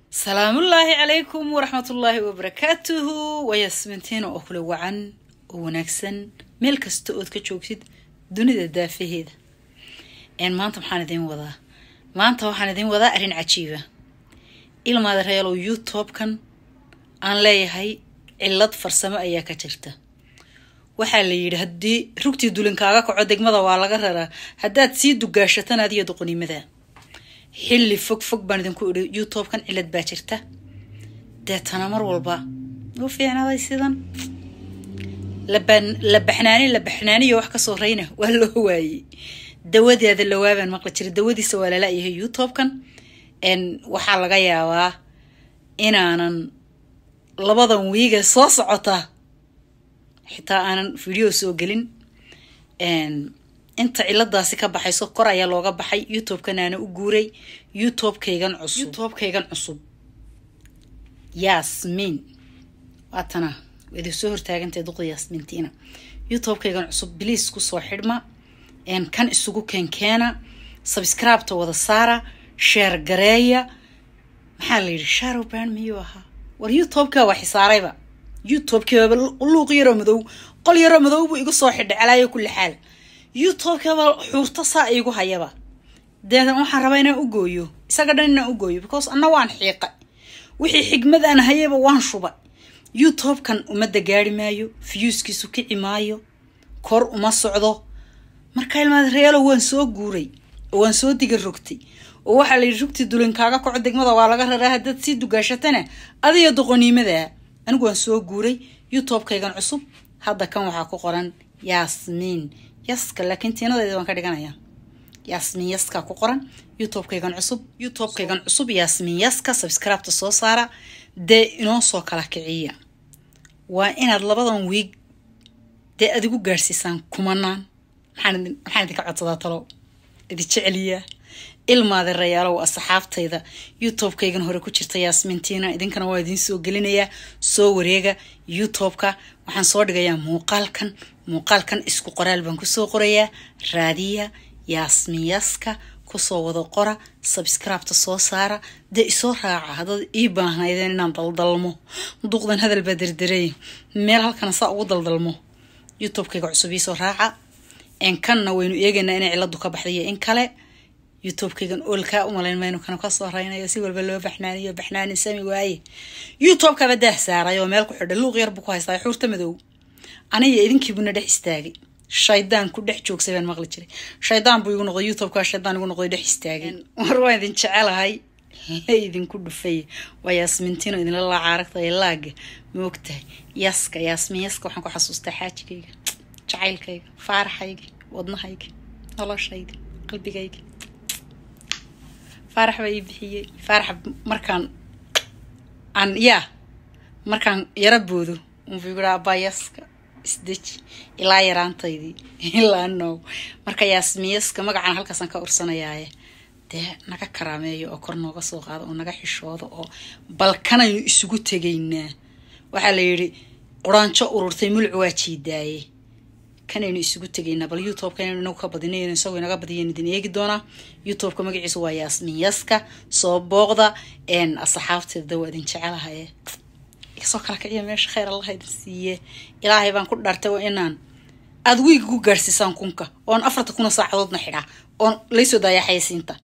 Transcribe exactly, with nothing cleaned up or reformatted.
سلام الله عليكم ورحمة الله وبركاته وياسمنتين أكل وعن ونكسن ملك استؤذ كتشوكسيد دون ذا دافه هذا إن ما أنت محن ذين وضع ما أنت محن ذين وضع أرين عجيبة إلا ما ذا يلو يوتيوب كان أن لا يهي إلا فرسمة أيها كترته وحالي هدي ركتي دولن كاغا كعدك ماذا وعلى غررة هدات سيد دقاشتنا هذه يدقني ماذا حلي فوق فوق بان كو يوتيوب كان علاد باجرته داتنا مر والبا وفي انا سيدان لبن لبحناني لبحناني wax ka soo reeyna waa loo waayay dawadeeda lawaaban maqla jiray dawadiisa waa la yahay youtube kan en waxa laga yaabaa inaanan labadan wiiga soo socota xitaa aanan video soo gelin en inta ciladaasi ka baxayso kor ayaa looga baxay youtube kanaana u guuray youtube kaygan cusub youtube kaygan cusub Yasmin watana wadi soo hortaagantay duqda Yasmintina youtube kaygan cusub please ku soo xidhma en kan isugu keenkeena subscribe to wada saara share gareeya maxaa la yiri share baan miyo aha war youtube ka wax saarayba youtube ka luuq yaro madow qol yaro madow buu igu soo xidhay calaayo kulli xaal youtube ka xurta saa igu hayaba deedan waxaan rabaa inaan u gooyo isaga dhan inaan u gooyo because anna waan xiiqay wixii xigmad aan hayaba waan shuba youtube kan umada gaari maayo viewskiisu kici maayo kor uma socdo marka ilmaad reelo waan soo guuray waan soo diga rogtay oo waxa la rugti dulan kaaga ku degmada waa laga raraa dad si dugaashatana adiga doqoniimada anigu waan soo guuray youtube kaygan cusub hadda kan waxa ku qoran Yasmin yaska laakiin tiinadayda waan ka dhiganayaa Yasmin yaska ku qoran youtube kaygan cusub youtube kaygan cusub Yasmin yaska subscribe to soo saara de inoo soo kala kiciya waa inaad labadan week de adigu gaarsiisan kumanaan maxaan maxaan idinka codsadaa talo idi jeceliya ilmaada rayaalo asxaabtayda youtube kaygan hore ku jirta Yasmintina idinkana waa idin soo gelinaya soo wareega youtube ka waxaan soo dhigayaa muuqaalkan muuqaalkan isku qoraal baan ku soo qorayaa raadiya Yasmin yaska ku soo wada qora subscribe to soo saara de isoo raaca hadad ii baahnaydeen inaan daldalmo duqdan hadal badirdiray meel halkan saa ugu daldalmo youtube kayga cusub ii soo raaca en kanna waynu eegaynaa inay ciladu ka baxday in kale youtube kaygan oolka u malayn mayno kan ka soo raynayo si walba loo baxnaaniyo baxnaanin sami waaye youtube ka badah saarayo meel ku xidhay luuq yar buu ku haystaa xurta madow aniga idinkii buna dhex istaagay shaydaan ku dhex joogsay baan maqli jiray shaydaan buu igu noqday youtube ka shaydaan igu noqday dhex istaagay war waan idin jecelahay idin ku dhufay waa Yasmintina idin la caaragtay laag moogtahay yaska Yasmin yaska waxaan ku xasuustaa xaajigayga jacaylkayga farxayga wadnahayga noloshayga qalbigayga farx bay bixiyay farx markaan aan ya markaan yara boodo un fiiraa bayaska isdij ilaa yaraantaydii ilaa no marka Yasmin yaska magacan halkaas aan ka ursanayaaye de naga karaameeyo oo kor nooga soo qaado oo naga xishoodo oo balkan ay isugu tageynaa waxa la yiri quraanjo ururtay mulc waa jiidaaye kanaynu isugu tageynaa bal youtube kanaynu ka badinayno isagoo inaga badiyeen idin eegi doona youtube ka magaciisu waa Yasmin yaska soo booqda en asxaabteeda waa idin jecelahay isoo kala kiciya meesha khayr Allah idin siiye ilaahay baan ku dhartay waa inaan aad wiig ku gaarsiisan kunka oon afarta kuna saacadoodna xidha oon leeso daaya xaysiinta